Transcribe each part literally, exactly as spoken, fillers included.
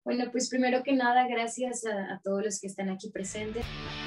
Bueno, pues primero que nada, gracias a, a todos los que están aquí presentes.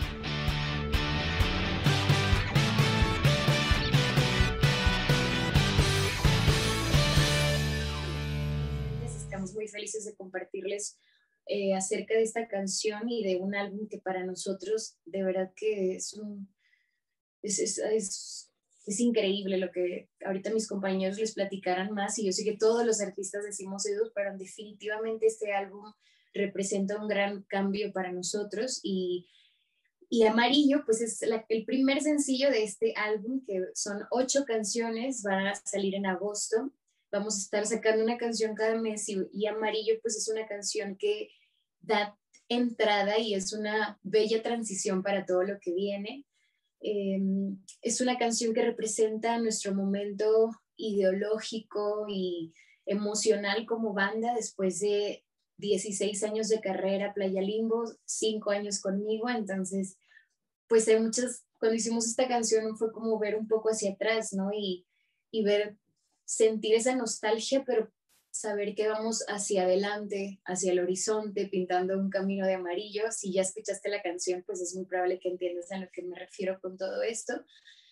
Estamos muy felices de compartirles eh, acerca de esta canción y de un álbum que para nosotros de verdad que es un... Es, es, es, es increíble lo que ahorita mis compañeros les platicarán más, y yo sé que todos los artistas decimos eso, pero definitivamente este álbum representa un gran cambio para nosotros. Y, y Amarillo pues es la, el primer sencillo de este álbum, que son ocho canciones, van a salir en agosto. Vamos a estar sacando una canción cada mes, y, y Amarillo pues es una canción que da entrada y es una bella transición para todo lo que viene. Eh, es una canción que representa nuestro momento ideológico y emocional como banda después de dieciséis años de carrera, Playa Limbo, cinco años conmigo. Entonces, pues hay muchas, cuando hicimos esta canción fue como ver un poco hacia atrás, ¿no? Y, y ver, sentir esa nostalgia, pero saber que vamos hacia adelante, hacia el horizonte, pintando un camino de amarillo. Si ya escuchaste la canción, pues es muy probable que entiendas a lo que me refiero con todo esto.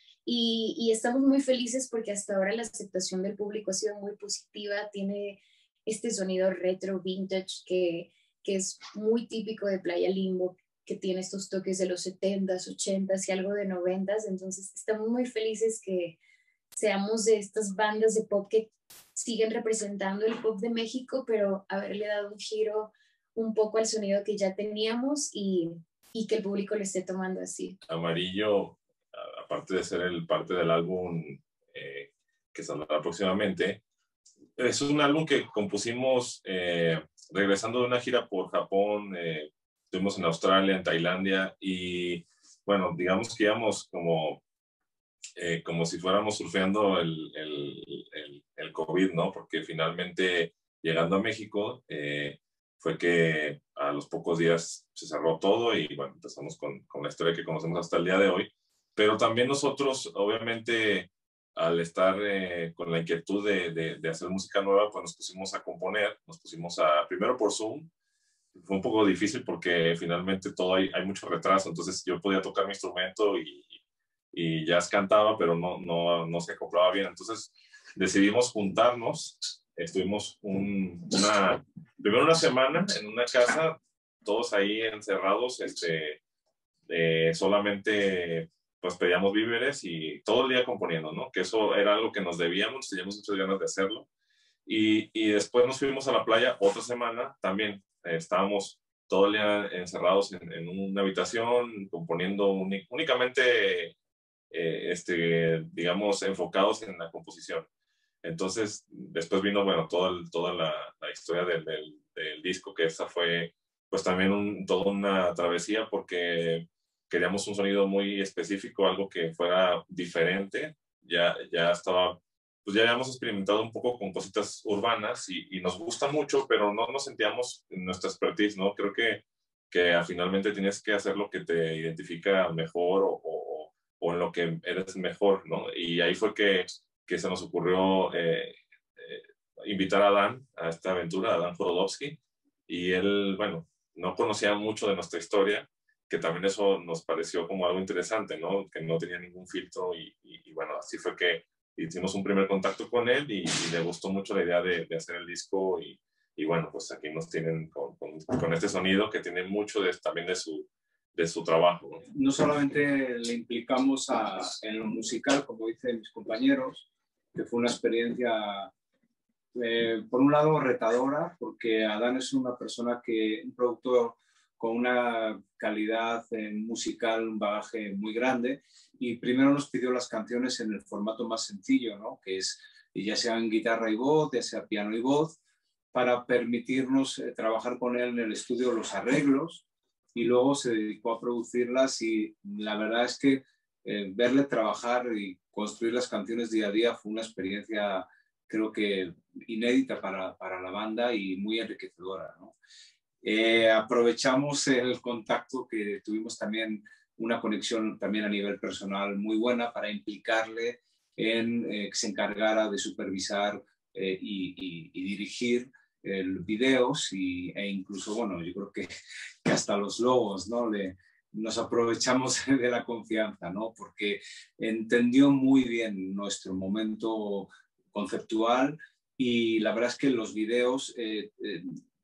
Y, y estamos muy felices porque hasta ahora la aceptación del público ha sido muy positiva. Tiene este sonido retro, vintage, que, que es muy típico de Playa Limbo, que tiene estos toques de los setentas, ochentas y algo de noventas. Entonces estamos muy felices que seamos de estas bandas de pop que siguen representando el pop de México, pero haberle dado un giro un poco al sonido que ya teníamos, y, y que el público lo esté tomando así. Amarillo, aparte de ser el parte del álbum eh, que saldrá próximamente, es un álbum que compusimos eh, regresando de una gira por Japón. Eh, estuvimos en Australia, en Tailandia, y bueno, digamos que íbamos como Eh, como si fuéramos surfeando el, el, el, el COVID, ¿no? Porque finalmente, llegando a México, eh, fue que a los pocos días se cerró todo y, bueno, empezamos con, con la historia que conocemos hasta el día de hoy. Pero también nosotros, obviamente, al estar eh, con la inquietud de, de, de hacer música nueva, pues nos pusimos a componer, nos pusimos a, primero por Zoom. Fue un poco difícil porque finalmente todo hay, hay mucho retraso, entonces yo podía tocar mi instrumento y y jazz cantaba, pero no, no, no se acoplaba bien. Entonces decidimos juntarnos, estuvimos un, una, primero una semana en una casa, todos ahí encerrados, este, eh, solamente pues pedíamos víveres y todo el día componiendo, ¿no? Que eso era algo que nos debíamos, teníamos muchas ganas de hacerlo. Y, y después nos fuimos a la playa otra semana, también eh, estábamos todo el día encerrados en, en una habitación, componiendo únicamente eh, este, digamos, enfocados en la composición. Entonces, después vino, bueno, toda, el, toda la, la historia del, del, del disco, que esa fue, pues también un, toda una travesía, porque queríamos un sonido muy específico, algo que fuera diferente. Ya, ya estaba, pues ya habíamos experimentado un poco con cositas urbanas y, y nos gusta mucho, pero no nos sentíamos en nuestra expertise, ¿no? Creo que, que finalmente tienes que hacer lo que te identifica mejor o, o o en lo que eres mejor, ¿no? Y ahí fue que, que se nos ocurrió eh, eh, invitar a Dan a esta aventura, a Dan Jorodowski, y él, bueno, no conocía mucho de nuestra historia, que también eso nos pareció como algo interesante, ¿no? Que no tenía ningún filtro, y, y, y bueno, así fue que hicimos un primer contacto con él, y, y le gustó mucho la idea de, de hacer el disco, y, y bueno, pues aquí nos tienen con, con, con este sonido que tiene mucho de, también de su de su trabajo. No solamente le implicamos a, en lo musical, como dicen mis compañeros, que fue una experiencia, eh, por un lado, retadora, porque Adán es una persona que, un productor con una calidad eh, musical, un bagaje muy grande, y primero nos pidió las canciones en el formato más sencillo, ¿no? Que es ya sea en guitarra y voz, ya sea piano y voz, para permitirnos eh, trabajar con él en el estudio los arreglos, y luego se dedicó a producirlas, y la verdad es que eh, verle trabajar y construir las canciones día a día fue una experiencia, creo que inédita para, para la banda y muy enriquecedora, ¿no? Eh, aprovechamos el contacto que tuvimos, también una conexión también a nivel personal muy buena, para implicarle en eh, que se encargara de supervisar eh, y, y, y dirigir eh, videos y, e incluso, bueno, yo creo que, que hasta los logos, ¿no? Le, nos aprovechamos de la confianza, ¿no? Porque entendió muy bien nuestro momento conceptual y la verdad es que los videos, eh, eh,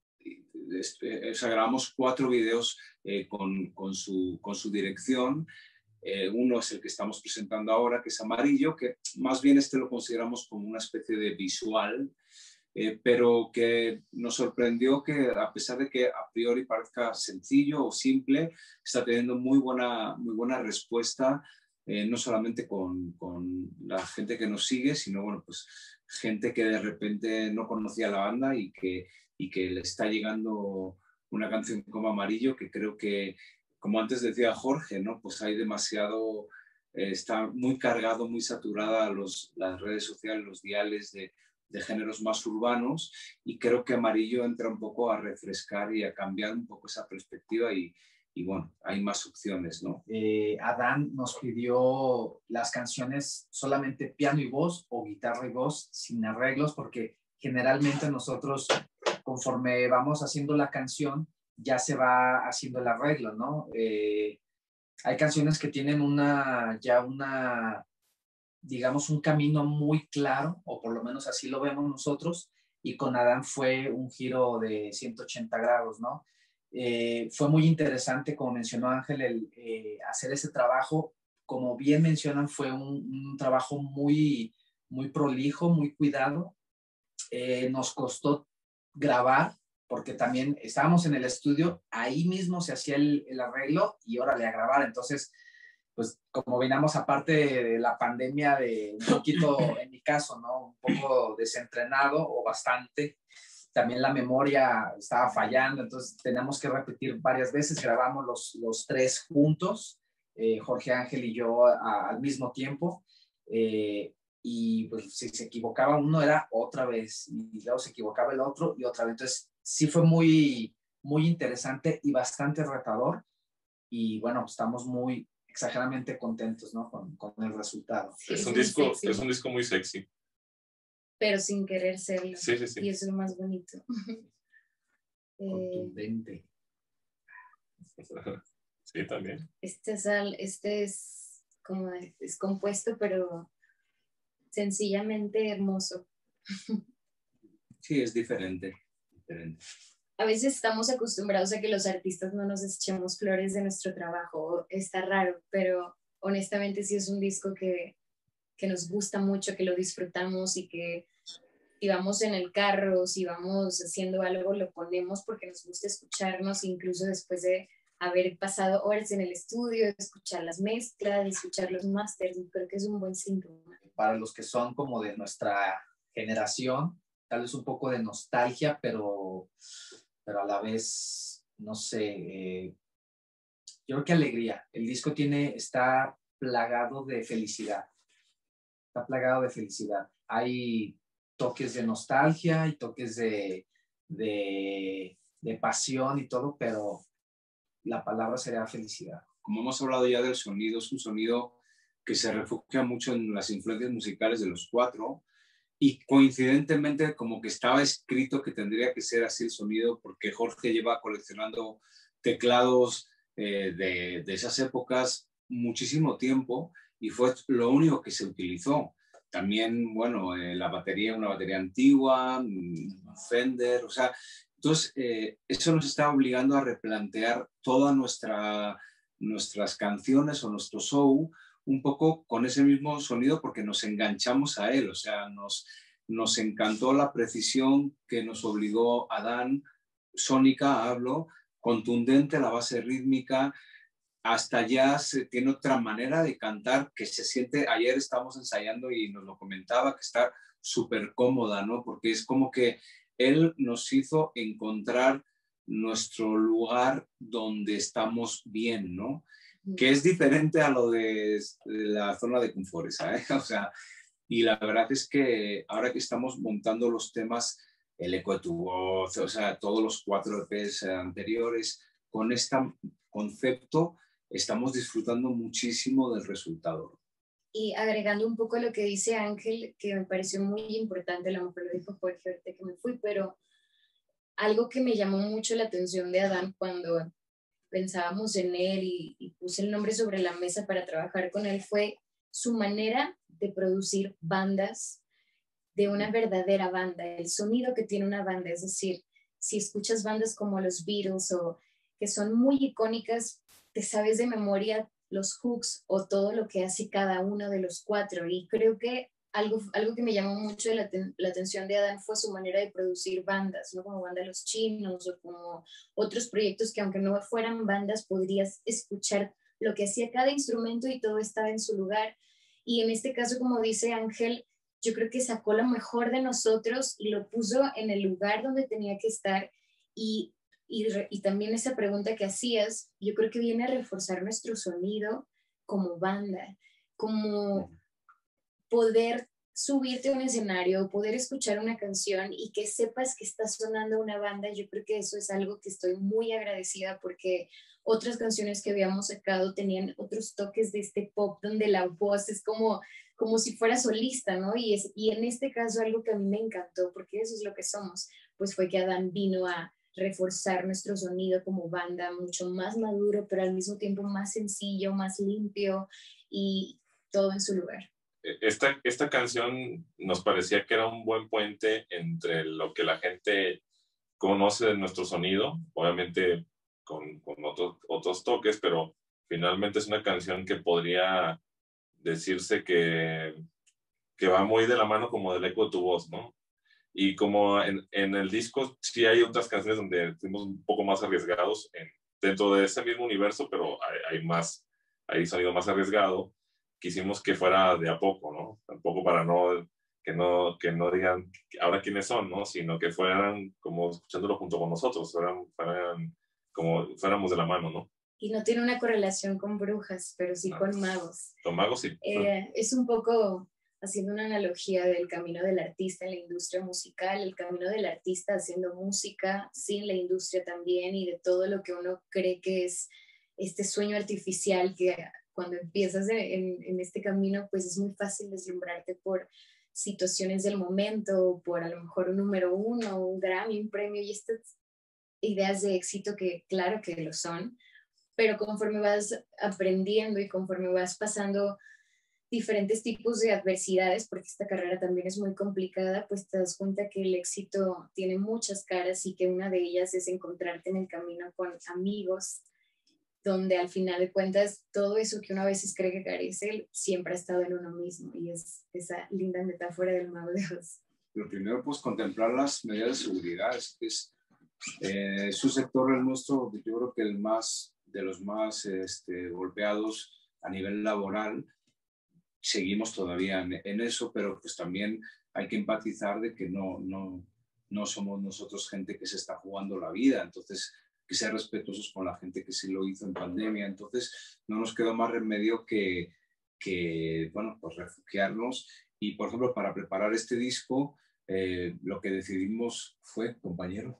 eh, o sea, grabamos cuatro videos eh, con, con, su, con su dirección. Eh, uno es el que estamos presentando ahora, que es amarillo, que más bien este lo consideramos como una especie de visual, eh, pero que nos sorprendió que a pesar de que a priori parezca sencillo o simple, está teniendo muy buena, muy buena respuesta, eh, no solamente con, con la gente que nos sigue, sino bueno, pues, gente que de repente no conocía la banda y que, y que le está llegando una canción como Amarillo, que creo que, como antes decía Jorge, ¿no? Pues hay demasiado, eh, está muy cargado, muy saturada los, las redes sociales, los diales de, de géneros más urbanos, y creo que Amarillo entra un poco a refrescar y a cambiar un poco esa perspectiva y, y bueno, hay más opciones, ¿no? Eh, Adán nos pidió las canciones solamente piano y voz o guitarra y voz sin arreglos, porque generalmente nosotros, conforme vamos haciendo la canción, ya se va haciendo el arreglo, ¿no? Eh, hay canciones que tienen una, ya una, digamos, un camino muy claro, o por lo menos así lo vemos nosotros, y con Adán fue un giro de ciento ochenta grados, ¿no? Eh, fue muy interesante, como mencionó Ángel, el, eh, hacer ese trabajo. Como bien mencionan, fue un, un trabajo muy, muy prolijo, muy cuidado. Eh, nos costó grabar, porque también estábamos en el estudio, ahí mismo se hacía el, el arreglo y órale a grabar. Entonces, pues como veníamos aparte de la pandemia, de un poquito, en mi caso, ¿no? Un poco desentrenado o bastante. También la memoria estaba fallando, entonces teníamos que repetir varias veces. Grabamos los, los tres juntos, eh, Jorge Ángel y yo a, al mismo tiempo. Eh, y pues si se equivocaba uno era otra vez, y luego se equivocaba el otro y otra vez. Entonces sí fue muy, muy interesante y bastante retador. Y bueno, estamos muy exageradamente contentos, ¿no? Con, con el resultado. Sí, es, un disco, es un disco muy sexy. Pero sin querer serlo. Sí, sí, sí. Y eso es lo más bonito. Contundente. Sí, también. Este es, este es como es compuesto, pero sencillamente hermoso. Sí, es diferente, diferente. A veces estamos acostumbrados a que los artistas no nos echemos flores de nuestro trabajo. Está raro, pero honestamente sí es un disco que, que nos gusta mucho, que lo disfrutamos y que si vamos en el carro, si vamos haciendo algo, lo ponemos porque nos gusta escucharnos, incluso después de haber pasado horas en el estudio, de escuchar las mezclas, de escuchar los masters. Creo que es un buen síntoma. Para los que son como de nuestra generación, tal vez un poco de nostalgia, pero, pero a la vez, no sé, eh, yo creo que alegría. El disco tiene, está plagado de felicidad. Está plagado de felicidad. Hay toques de nostalgia y toques de, de, de pasión y todo, pero la palabra sería felicidad. Como hemos hablado ya del sonido, es un sonido que se refugia mucho en las influencias musicales de los cuatro, y coincidentemente como que estaba escrito que tendría que ser así el sonido, porque Jorge lleva coleccionando teclados eh, de, de esas épocas muchísimo tiempo y fue lo único que se utilizó. También, bueno, eh, la batería, una batería antigua, Fender, o sea, entonces eh, eso nos está obligando a replantear toda nuestra, nuestras canciones o nuestro show un poco con ese mismo sonido, porque nos enganchamos a él, o sea, nos, nos encantó la precisión que nos obligó Adán, sónica, hablo, contundente, la base rítmica, hasta ya se tiene otra manera de cantar que se siente, ayer estábamos ensayando y nos lo comentaba, que está súper cómoda, ¿no? Porque es como que él nos hizo encontrar nuestro lugar donde estamos bien, ¿no? Que es diferente a lo de la zona de confort, ¿sabes? O sea, y la verdad es que ahora que estamos montando los temas, el eco de tu voz, o sea, todos los cuatro E Pes anteriores, con este concepto estamos disfrutando muchísimo del resultado. Y agregando un poco lo que dice Ángel, que me pareció muy importante, a lo mejor lo dijo Jorge ahorita que me fui, pero algo que me llamó mucho la atención de Adán cuando pensábamos en él y, y puse el nombre sobre la mesa para trabajar con él fue su manera de producir bandas, de una verdadera banda, el sonido que tiene una banda. Es decir, si escuchas bandas como los Beatles o que son muy icónicas, te sabes de memoria los hooks o todo lo que hace cada uno de los cuatro. Y creo que algo, algo que me llamó mucho la, la atención de Adán fue su manera de producir bandas, ¿no? Como Banda Los Chinos o como otros proyectos que aunque no fueran bandas, podrías escuchar lo que hacía cada instrumento y todo estaba en su lugar. Y en este caso, como dice Ángel, yo creo que sacó lo mejor de nosotros y lo puso en el lugar donde tenía que estar. Y, y, y también esa pregunta que hacías, yo creo que viene a reforzar nuestro sonido como banda, como poder subirte a un escenario, poder escuchar una canción y que sepas que está sonando una banda. Yo creo que eso es algo que estoy muy agradecida porque otras canciones que habíamos sacado tenían otros toques de este pop donde la voz es como, como si fuera solista, ¿no? Y, es, y en este caso algo que a mí me encantó, porque eso es lo que somos, pues fue que Adán vino a reforzar nuestro sonido como banda, mucho más maduro, pero al mismo tiempo más sencillo, más limpio y todo en su lugar. Esta, esta canción nos parecía que era un buen puente entre lo que la gente conoce de nuestro sonido, obviamente con, con otros, otros toques, pero finalmente es una canción que podría decirse que, que va muy de la mano como del eco de tu voz, ¿no? Y como en, en el disco sí hay otras canciones donde fuimos un poco más arriesgados en, dentro de ese mismo universo, pero hay, hay más, hay sonido más arriesgado. Quisimos que fuera de a poco, ¿no? Tampoco para no que no que no digan ahora quiénes son, ¿no? Sino que fueran como escuchándolo junto con nosotros, fueran, fueran como fuéramos de la mano, ¿no? Y no tiene una correlación con brujas, pero sí no. Con magos. Con magos sí. Eh, es un poco haciendo una analogía del camino del artista en la industria musical, el camino del artista haciendo música sin la industria también y de todo lo que uno cree que es este sueño artificial que cuando empiezas en, en este camino pues es muy fácil deslumbrarte por situaciones del momento, por a lo mejor un número uno, un Grammy, un premio y estas ideas de éxito que claro que lo son, pero conforme vas aprendiendo y conforme vas pasando diferentes tipos de adversidades, porque esta carrera también es muy complicada, pues te das cuenta que el éxito tiene muchas caras y que una de ellas es encontrarte en el camino con amigos, donde al final de cuentas todo eso que uno a veces cree que carece siempre ha estado en uno mismo y es esa linda metáfora del mago de Oz. Lo primero, pues contemplar las medidas de seguridad. Es, es, eh, su sector, el nuestro, yo creo que el más, de los más este, golpeados a nivel laboral. Seguimos todavía en, en eso, pero pues también hay que empatizar de que no, no, no somos nosotros gente que se está jugando la vida, entonces que ser respetuosos con la gente que sí lo hizo en pandemia, entonces no nos quedó más remedio que, que bueno, pues refugiarnos y por ejemplo para preparar este disco eh, lo que decidimos fue, compañero,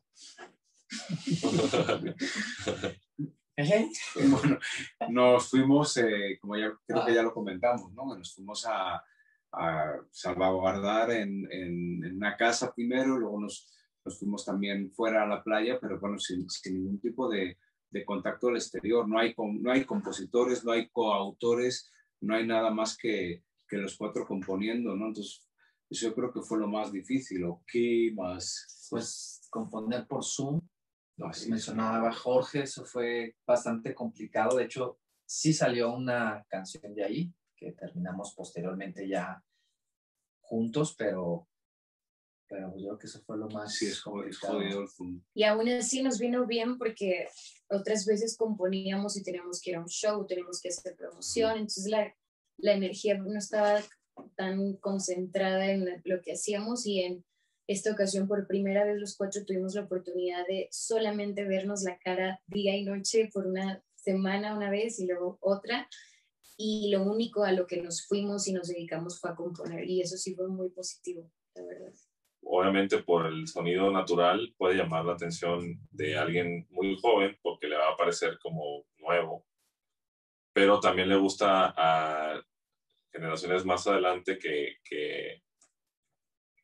bueno, nos fuimos, eh, como ya creo que ya lo comentamos, ¿no? Nos fuimos a, a salvaguardar en, en, en una casa primero, luego nos, nos fuimos también fuera a la playa, pero bueno, sin, sin ningún tipo de, de contacto al exterior. No hay, no hay compositores, no hay coautores, no hay nada más que, que los cuatro componiendo, ¿no? Entonces, eso yo creo que fue lo más difícil. ¿O qué más? Pues componer por Zoom. Lo que Sí, mencionaba Jorge, eso fue bastante complicado. De hecho, sí salió una canción de ahí, que terminamos posteriormente ya juntos, pero, pero yo creo que eso fue lo más sí, es complicado. jodido. Y aún así nos vino bien porque otras veces componíamos y teníamos que ir a un show, teníamos que hacer promoción, entonces la, la energía no estaba tan concentrada en lo que hacíamos y en esta ocasión por primera vez los cuatro tuvimos la oportunidad de solamente vernos la cara día y noche por una semana una vez y luego otra y lo único a lo que nos fuimos y nos dedicamos fue a componer y eso sí fue muy positivo, la verdad. Obviamente por el sonido natural puede llamar la atención de alguien muy joven porque le va a parecer como nuevo, pero también le gusta a generaciones más adelante que, que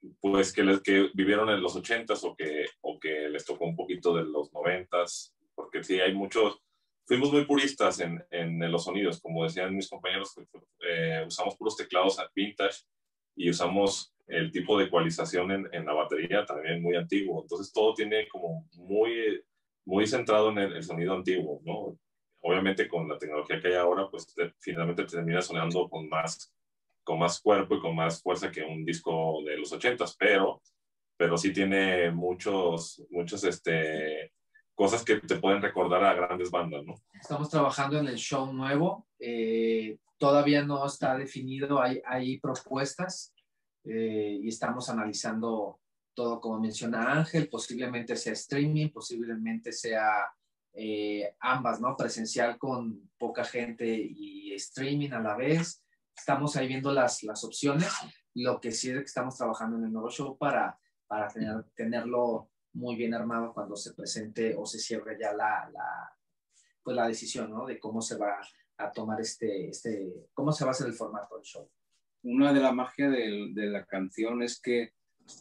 pues que, les, que vivieron en los ochentas o que, o que les tocó un poquito de los noventas, porque sí hay muchos, fuimos muy puristas en, en los sonidos, como decían mis compañeros, eh, usamos puros teclados vintage y usamos el tipo de ecualización en, en la batería también muy antiguo, entonces todo tiene como muy, muy centrado en el, el sonido antiguo, ¿no? Obviamente con la tecnología que hay ahora, pues te, finalmente termina sonando con más, con más cuerpo y con más fuerza que un disco de los ochentas, pero, pero sí tiene muchos, muchos, este, cosas que te pueden recordar a grandes bandas, ¿no? Estamos trabajando en el show nuevo, eh, todavía no está definido, hay, hay propuestas eh, y estamos analizando todo, como menciona Ángel, posiblemente sea streaming, posiblemente sea eh, ambas, ¿no? Presencial con poca gente y streaming a la vez. Estamos ahí viendo las, las opciones. Lo que sí es que estamos trabajando en el nuevo show para, para tener, tenerlo muy bien armado cuando se presente o se cierre ya la, la, pues la decisión, ¿no? De cómo se va a tomar este, este, cómo se va a hacer el formato del show. Una de las magias de, de la canción es que,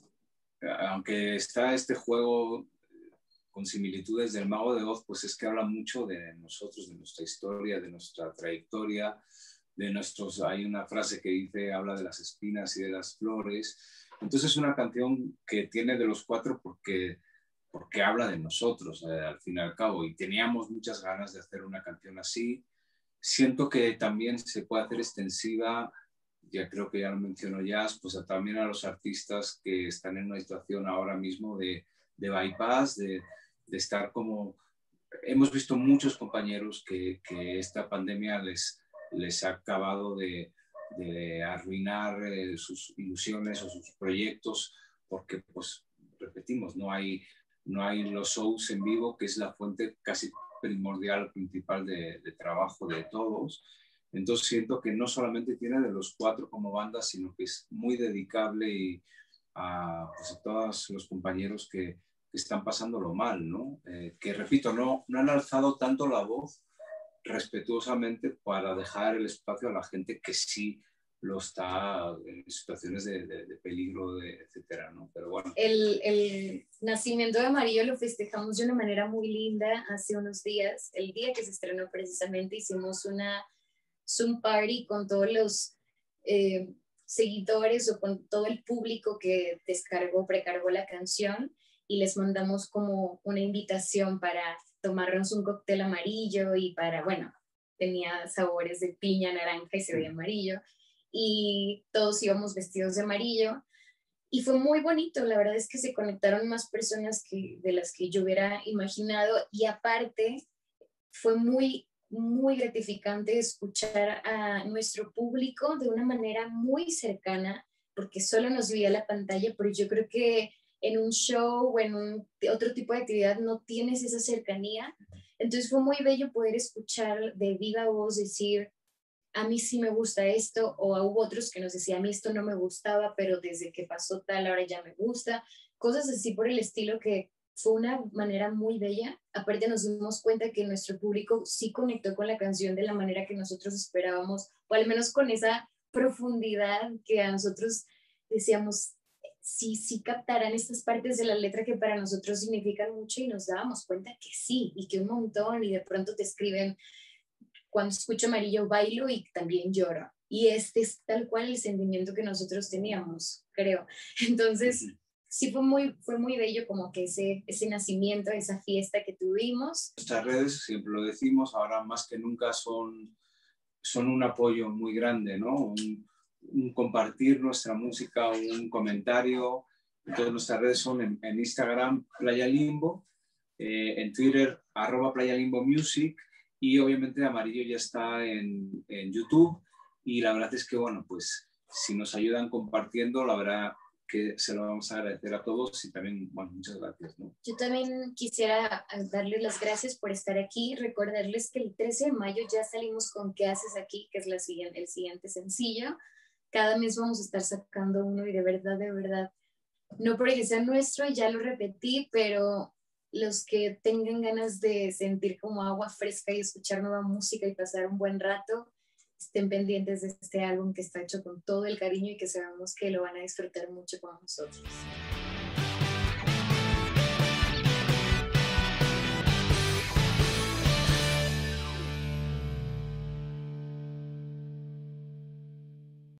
aunque está este juego con similitudes del Mago de Oz, pues es que habla mucho de nosotros, de nuestra historia, de nuestra trayectoria, de nuestros, hay una frase que dice, habla de las espinas y de las flores. Entonces es una canción que tiene de los cuatro porque, porque habla de nosotros, eh, al fin y al cabo, y teníamos muchas ganas de hacer una canción así. Siento que también se puede hacer extensiva, ya creo que ya lo mencionó Jazz, pues a, también a los artistas que están en una situación ahora mismo de, de bypass, de, de estar como... Hemos visto muchos compañeros que, que esta pandemia les, les ha acabado de, de arruinar eh, sus ilusiones o sus proyectos, porque, pues, repetimos, no hay, no hay los shows en vivo, que es la fuente casi primordial, principal de, de trabajo de todos. Entonces siento que no solamente tiene de los cuatro como banda, sino que es muy dedicable y a, pues, a todos los compañeros que, que están pasándolo mal, ¿no? Eh, que, repito, no, no han alzado tanto la voz respetuosamente para dejar el espacio a la gente que sí lo está en situaciones de, de, de peligro, de, etcétera, ¿no? Pero bueno. El, el nacimiento de Amarillo lo festejamos de una manera muy linda hace unos días. El día que se estrenó precisamente hicimos una Zoom party con todos los eh, seguidores o con todo el público que descargó, precargó la canción y les mandamos como una invitación para tomarnos un cóctel amarillo y para, bueno, tenía sabores de piña, naranja y se veía amarillo y todos íbamos vestidos de amarillo y fue muy bonito, la verdad es que se conectaron más personas que, de las que yo hubiera imaginado y aparte fue muy muy gratificante escuchar a nuestro público de una manera muy cercana, porque solo nos veía la pantalla, pero yo creo que en un show o en un, otro tipo de actividad no tienes esa cercanía. Entonces fue muy bello poder escuchar de viva voz decir, a mí sí me gusta esto, o hubo otros que nos decían, a mí esto no me gustaba, pero desde que pasó tal, ahora ya me gusta. Cosas así por el estilo que fue una manera muy bella. Aparte nos dimos cuenta que nuestro público sí conectó con la canción de la manera que nosotros esperábamos, o al menos con esa profundidad que a nosotros decíamos, sí, sí captarán estas partes de la letra que para nosotros significan mucho y nos dábamos cuenta que sí, y que un montón, y de pronto te escriben, cuando escucho Amarillo bailo y también lloro. Y este es tal cual el sentimiento que nosotros teníamos, creo. Entonces, sí fue muy, fue muy bello como que ese, ese nacimiento, esa fiesta que tuvimos. Nuestras redes, siempre lo decimos, ahora más que nunca son, son un apoyo muy grande, ¿no? Un, un compartir nuestra música, un comentario. Entonces nuestras redes son en, en Instagram, Playa Limbo, eh, en Twitter, arroba Playa Limbo Music, y obviamente Amarillo ya está en, en YouTube. Y la verdad es que, bueno, pues si nos ayudan compartiendo, la verdad que se lo vamos a agradecer a todos y también, bueno, muchas gracias, ¿no? Yo también quisiera darles las gracias por estar aquí, recordarles que el trece de mayo ya salimos con ¿Qué haces aquí?, que es la siguiente, el siguiente sencillo. Cada mes vamos a estar sacando uno y de verdad, de verdad, no porque sea nuestro, ya lo repetí, pero los que tengan ganas de sentir como agua fresca y escuchar nueva música y pasar un buen rato, estén pendientes de este álbum que está hecho con todo el cariño y que sabemos que lo van a disfrutar mucho con nosotros.